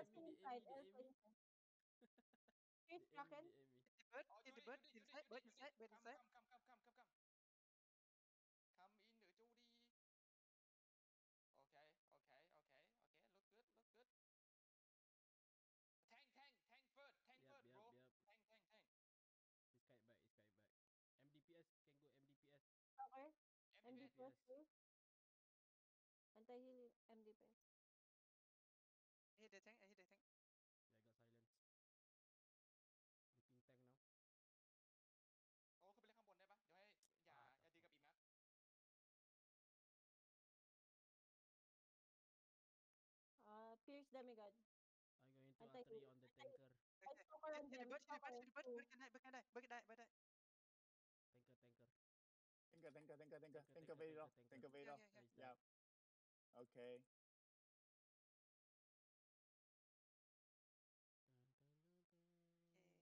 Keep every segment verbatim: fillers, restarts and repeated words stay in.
air Amy, still the inside. Amy, the Air still Amy. inside. The Fish Amy, Kraken. the Amy. Hit the bird. Oh, Hit the Judy, bird. Judy, Judy, Inside. Judy, Bird Judy. inside. Bird Come, inside. come, come, come, come, come, come. Come in, uh, Judy. Okay, okay, okay, okay. Look good, look good. Tank, tank, tank first, tank Yep, first, yep, bro. yep. Tank, tank, tank. He's kite back, he's kite back. M D P S, can go M D P S. Okay. M D M D P S. P S please. Anti-heal M D P S. I hit the tank. I hit the tank. Yeah, I got silence. Looking tank now. โอ้ขึ้นไปเล่นข้างบนได้ปะเดี๋ยวให้อย่า Ah, อย่า the ดีกับ fuck. อีแม็ก Uh, Pierce Demigod. I'm going to Anti-heal. Atri on the tanker. And Okay. Stalker Hit, on hit the them. bird. Hit the bird. Stalker. Hit the bird. Two. Bird can die. Bird can die. Bird die. Bird die. Tanker, tanker. Tanker, tanker, tanker, tanker, Tanker, tanker tanker, very low. tanker, Tanker tanker. very Yeah, low. yeah, yeah. Nice Yeah. job. Okay. Dun, dun, dun, dun. เอ๊ะ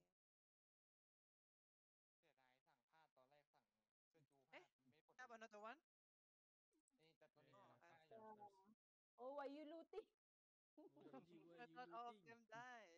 เสียดายสั่งพลาดตอนแรกสั่งเสื้อจูพเอ๊ะลาดไม่ผล Have another one. นี่แต่ตัวนี้ Yeah, ได้ yeah, อยู่ upstairs, upstairs. Oh, why you looting? Oh, G G, where I you thought all of looting? them died.